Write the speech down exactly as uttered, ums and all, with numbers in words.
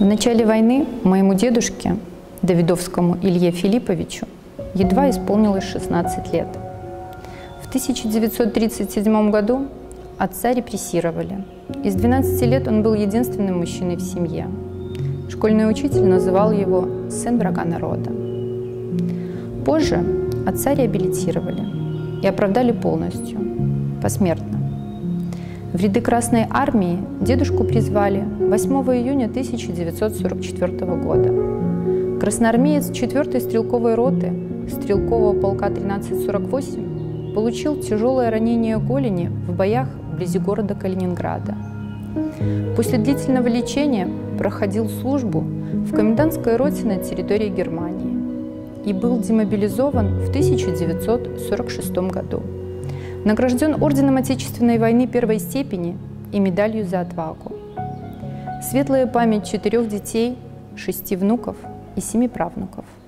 В начале войны моему дедушке, Давидовскому Илье Филипповичу, едва исполнилось шестнадцать лет. В тысяча девятьсот тридцать седьмом году отца репрессировали. Из двенадцати лет он был единственным мужчиной в семье. Школьный учитель называл его «сын врага народа». Позже отца реабилитировали и оправдали полностью, посмертно. В ряды Красной Армии дедушку призвали восьмого июня тысяча девятьсот сорок четвёртого года. Красноармеец четвёртой стрелковой роты стрелкового полка тринадцать сорок восемь получил тяжелое ранение голени в боях вблизи города Калининграда. После длительного лечения проходил службу в комендантской роте на территории Германии и был демобилизован в тысяча девятьсот сорок шестом году. Награжден орденом Отечественной войны первой степени и медалью за отвагу. Светлая память четырех детей, шести внуков и семи правнуков.